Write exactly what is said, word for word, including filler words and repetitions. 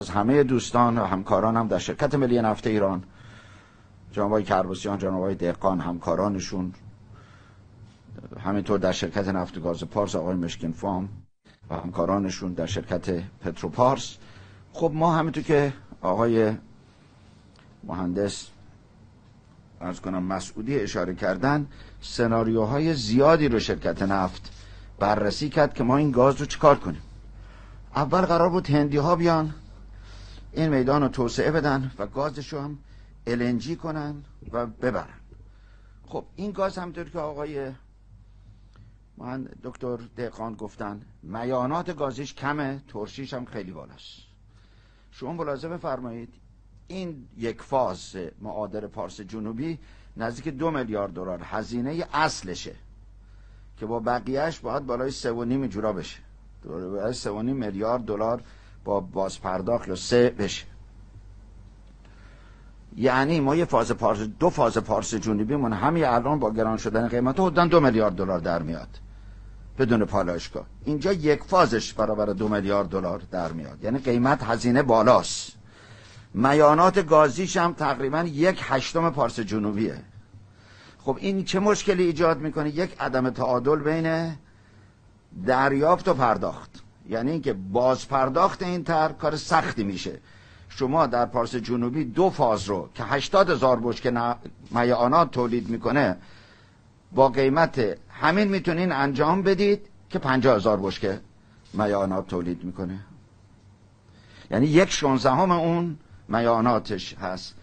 از همه دوستان و همکارانم در شرکت ملی نفت ایران، جناب آقای کرباسیان، جناب آقای دهقان، همکارانشون، همینطور در شرکت نفت و گاز پارس آقای مشکین فام و همکارانشون در شرکت پتروپارس. خب ما همینطور که آقای مهندس عرض کنم مسعودی اشاره کردن، سناریوهای زیادی رو شرکت نفت بررسی کرد که ما این گاز رو چیکار کنیم. اول قرار بود هندی ها بیان این میدان رو توسعه بدن و گازش رو هم ال ان جی کنن و ببرن. خب این گاز همونطور که آقای من دکتر دهقان گفتن میانات گازش کمه، ترشیش هم خیلی بالاست. شما ملاحظه بفرمایید این یک فاز معادل پارس جنوبی نزدیک دو میلیارد دلار هزینه اصلشه که با بقیهش باید بالای سه و نیم جورا بشه، بالای سه و نیم میلیارد دلار با باز پرداخت یا سه بشه. یعنی ما یه فاز پارس دو فاز پارس جنوبی من همین الان با گران شدن قیمت حدوداً دو میلیارد دلار در میاد بدون پالایشگاه. اینجا یک فازش برابر دو میلیارد دلار در میاد، یعنی قیمت هزینه بالاست. میانات گازیش هم تقریبا یک هشتم پارس جنوبیه. خب این چه مشکلی ایجاد میکنه؟ یک عدم تعادل بین دریافت و پرداخت، یعنی اینکه باز پرداخت این تر کار سختی میشه. شما در پارس جنوبی دو فاز رو که هشتاد هزار بشکه میانات تولید میکنه با قیمت همین میتونین انجام بدید که پنجاه هزار بشکه میانات تولید میکنه، یعنی یک شانزدهم اون میاناتش هست.